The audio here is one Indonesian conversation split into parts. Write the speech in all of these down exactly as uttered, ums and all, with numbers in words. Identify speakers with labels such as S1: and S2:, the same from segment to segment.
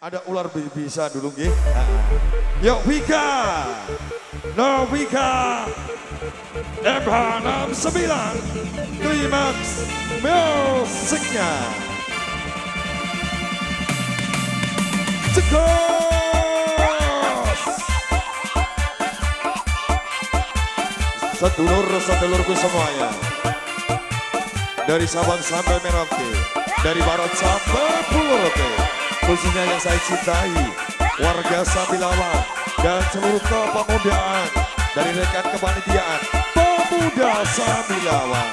S1: Ada ular bisa dulu nggih. Yuk Vika. No Vika. M H enam sembilan. Climax musiknya. Cekos. Sedulur-sedulurku semuanya. Dari Sabang sampai Merauke, dari Barat sampai Purworejo, khususnya yang saya cintai, warga Sambilawan dan seluruh kepemudaan dari rekan kepanitiaan Pemuda Sambilawan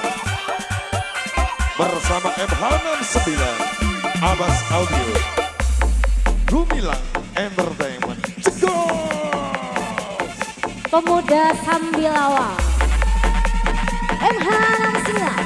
S1: bersama M H enam sembilan, Abbas Audio, Gumilang Entertainment. Cegos!
S2: Pemuda Sambilawan M H enam sembilan.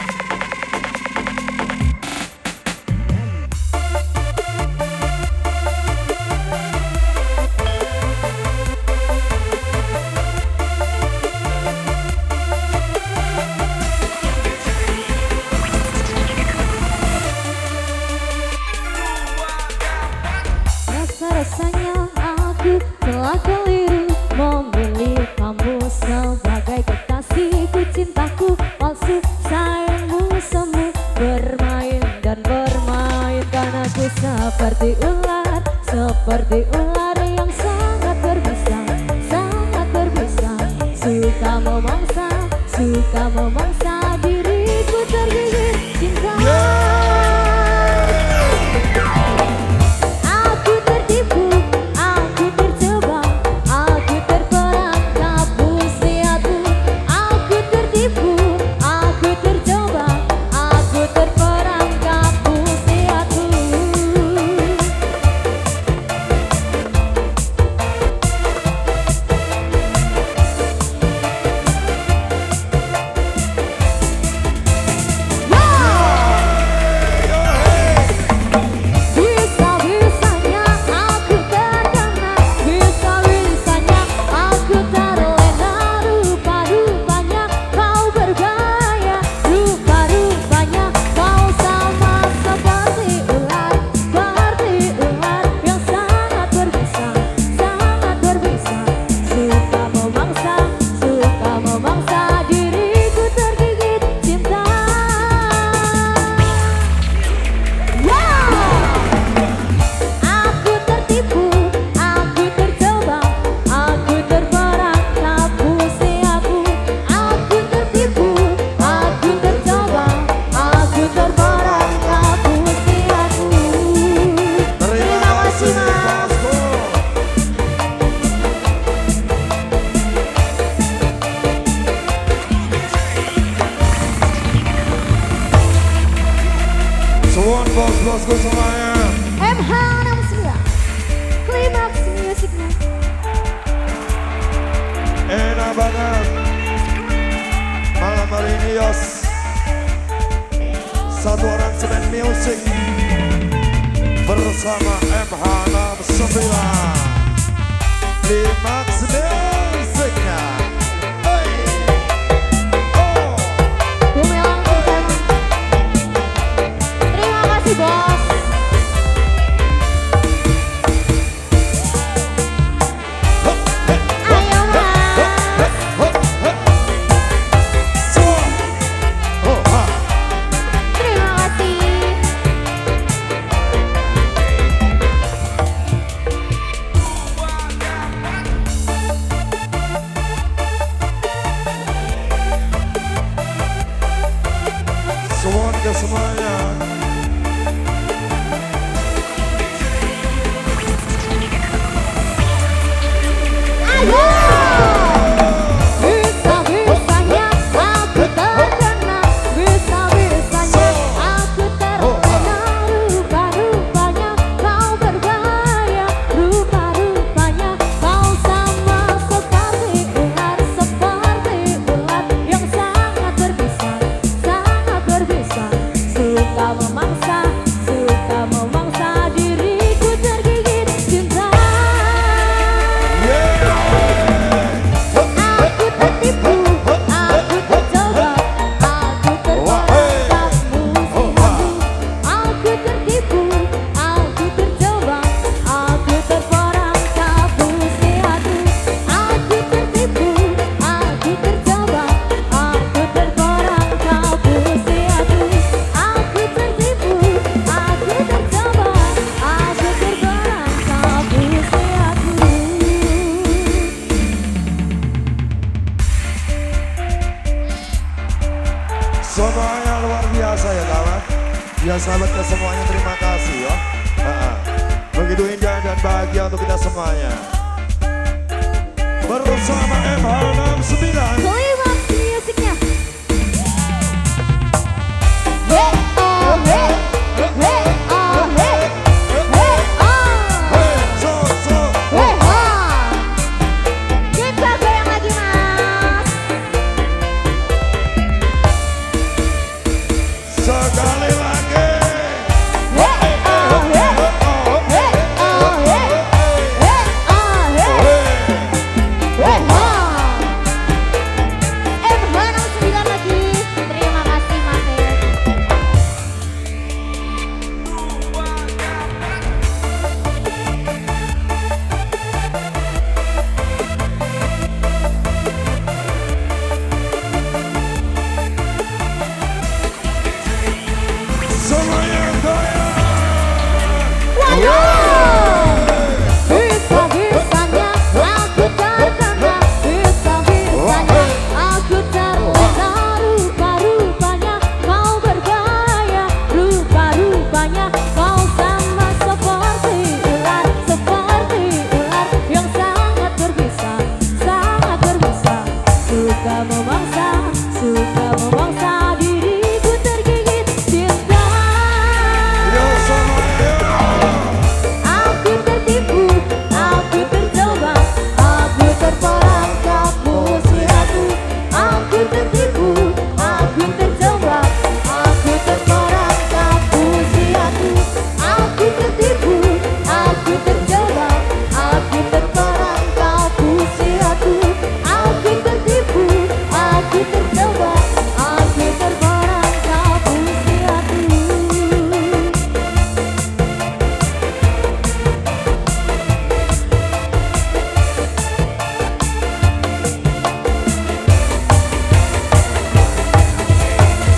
S2: Rasanya aku telah keliru memilih kamu sebagai kekasihku, cintaku palsu, sayangmu semu, bermain dan bermainkan aku seperti ular, seperti ular yang sangat berbisa, sangat berbisa, suka memangsa, suka memangsa diriku tergigit cinta.
S1: Suwon bos-bosku semuanya.
S2: M H enam sembilan Climax musiknya.
S1: Enak banget malam hari ini Yos. Satu orang semen music bersama M H enam sembilan Climax musiknya. Hey. Oh.
S2: Gumilang Entertainment. Terima kasih bos. Ayo mas. Terima kasih.
S1: sahabatku semuanya, terima kasih ya. Ha-ha. Begitu indah dan bahagia untuk kita semuanya. Bersama M H enam puluh sembilan.
S2: Climax musiknya. Hey, oh, hey, hey, oh, hey, hey, oh.
S1: Hey, so, so.
S2: Hey, oh. Kita goyang lagi, Mas.
S1: Sekali lagi.
S2: Hey, oh, hey, hey, oh, hey, hey, oh, hey, hey, oh. M H enam puluh sembilan lagi. Terima kasih, Mas Her.
S1: Semuanya goyang.
S2: Bisa-bisanya aku terkena, bisa-bisanya aku terlena. Rupa-rupanya kau berbahaya, rupa-rupanya kau sama seperti ular, seperti ular yang sangat berbisa, sangat berbisa. Suka memangsa, suka memangsa diriku tergigit cinta.
S1: Yo, semuanya.
S2: Aku tertipu, aku tercoba, aku terperangkap usiaku. Aku tertipu, aku tercoba, aku terperangkap usiaku. Aku tertipu, aku tercoba, aku terperangkap usiaku. Aku tertipu, aku tercoba, aku terperangkap usiaku.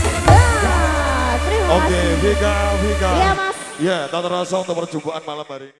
S2: Ah, terima
S1: Oke,
S2: kasih.
S1: Vika, Vika.
S2: Iya, Mas.
S1: Ya, tak terasa untuk perjumpaan malam hari ini.